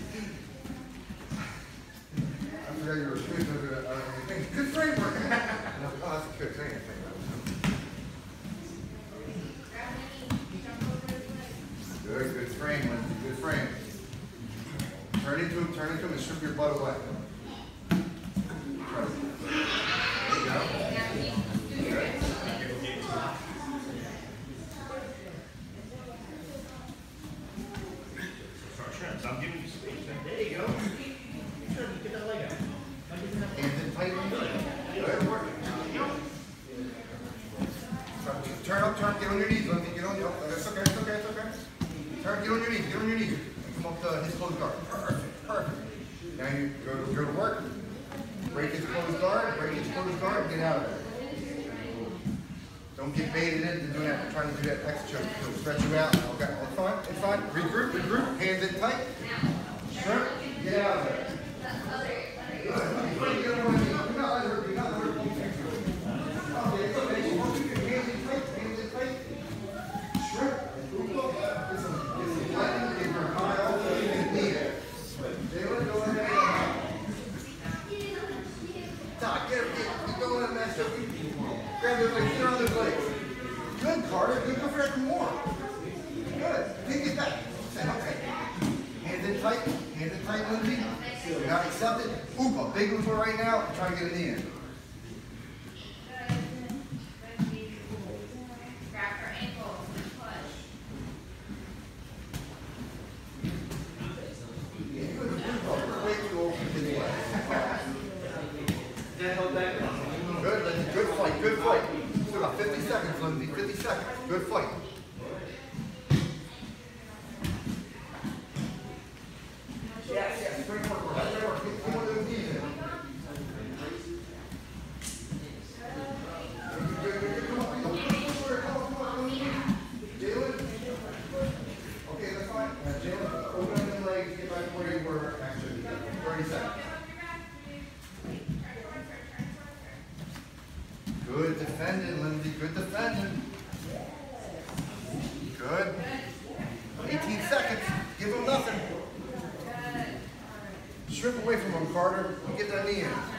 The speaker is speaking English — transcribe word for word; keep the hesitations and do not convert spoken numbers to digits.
forgot you were good. Uh, good framework. Oh, that's a good training thing. Good, good frame, Lindsey. Good frame. Turn into him, turn into him, and strip your butt away. There you go. Good. So I'm giving you space. There you go. Get that leg out. Hands in tight. Good work. Turn up, turn, get on your knees, Lindsey. Get on your knees. That's okay, it's okay, it's okay. Turn, get on your knees, get on your knees. And come up to his closed guard. Perfect, perfect. Now you go to, go to work. Break his closed guard, break his closed guard, and get out of there. Don't get baited into doing that, trying to do that extra choke. It'll stretch you out. Okay, it's fine, it's fine. Regroup, regroup, hands in tight. Shrimp, get out of there. Good. You're not under, you're not under. Okay, it's okay. Hands in tight, hands in tight. Shrimp, get some, get some lightning, get your high also, you can knee it. Jalen, go ahead. Doc, get him, get, go ahead and mess up. Grab those legs, get on those legs. Good, Carter. Good, go for it more. Good. Take it back. Okay. Hands in tight. Hands in tight, Lindsey. You're not accepted. Oop, a big one right now. Try to get in the end. Grab her ankles and push. Way too old for this way. Good, Lindsey. Good fight. Good fight. Still got fifty seconds, Lindsey. fifty seconds. Good fight. Yes, yes. Great work. Great work. Get one of those knees in. Good, good, good. Come on. Come on. Come on. Come on. Jalen. Okay, that's fine. Uh, Jalen, open up the legs. Get back to where you were. Actually, thirty seconds. Good defending, Lindsey. Good defending. Good. eighteen seconds. Give him nothing. Strip away from him, Carter. Get that knee in.